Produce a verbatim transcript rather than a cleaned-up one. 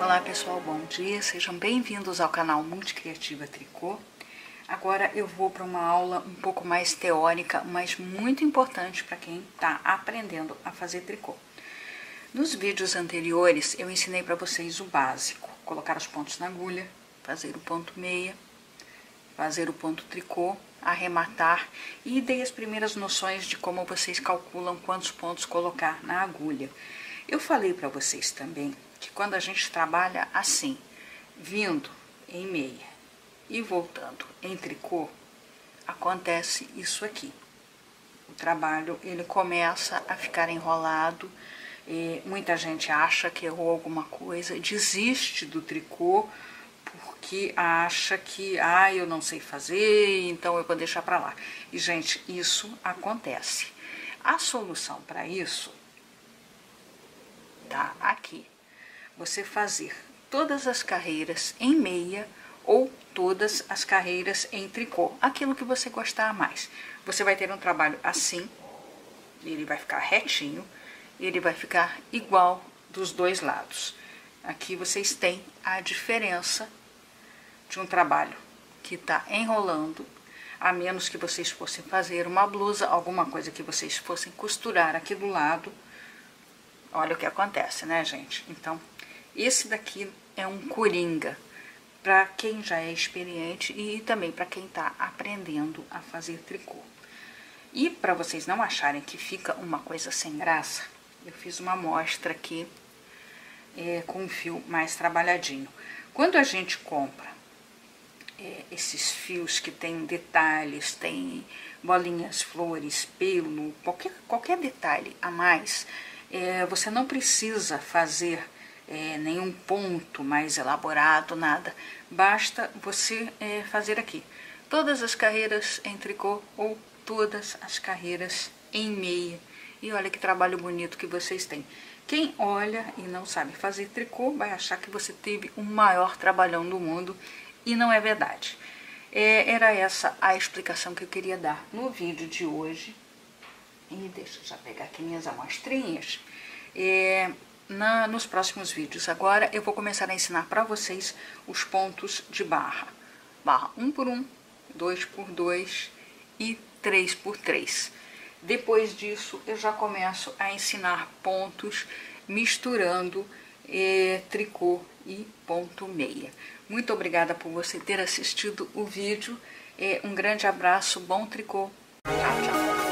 Olá pessoal, bom dia, sejam bem-vindos ao canal Multicriativa Tricô. Agora eu vou para uma aula um pouco mais teórica, mas muito importante para quem está aprendendo a fazer tricô. Nos vídeos anteriores eu ensinei para vocês o básico, colocar os pontos na agulha, fazer o ponto meia, fazer o ponto tricô, arrematar e dei as primeiras noções de como vocês calculam quantos pontos colocar na agulha. Eu falei para vocês também que quando a gente trabalha assim, vindo em meia e voltando em tricô, acontece isso aqui. O trabalho ele começa a ficar enrolado, e muita gente acha que errou alguma coisa, desiste do tricô porque acha que, ah, eu não sei fazer, então eu vou deixar para lá. E, gente, isso acontece. A solução para isso tá aqui. Você fazer todas as carreiras em meia ou todas as carreiras em tricô, aquilo que você gostar mais. Você vai ter um trabalho assim, ele vai ficar retinho, ele vai ficar igual dos dois lados. Aqui vocês têm a diferença de um trabalho que está enrolando, a menos que vocês fossem fazer uma blusa, alguma coisa que vocês fossem costurar aqui do lado. Olha o que acontece, né, gente? Então, esse daqui é um coringa para quem já é experiente e também para quem está aprendendo a fazer tricô. E para vocês não acharem que fica uma coisa sem graça, eu fiz uma amostra aqui é, com um fio mais trabalhadinho. Quando a gente compra é, esses fios que tem detalhes, tem bolinhas, flores, pelo, qualquer, qualquer detalhe a mais, é, você não precisa fazer é, nenhum ponto mais elaborado, nada. Basta você é, fazer aqui todas as carreiras em tricô ou todas as carreiras em meia. E olha que trabalho bonito que vocês têm. Quem olha e não sabe fazer tricô vai achar que você teve o maior trabalhão do mundo e não é verdade. É, era essa a explicação que eu queria dar no vídeo de hoje. E deixa eu já pegar aqui minhas amostrinhas. É, na, nos próximos vídeos agora eu vou começar a ensinar para vocês os pontos de barra. Barra um por um, dois por dois e três por três. Depois disso eu já começo a ensinar pontos misturando é, tricô e ponto meia. Muito obrigada por você ter assistido o vídeo. É, um grande abraço, bom tricô. Tchau, tchau.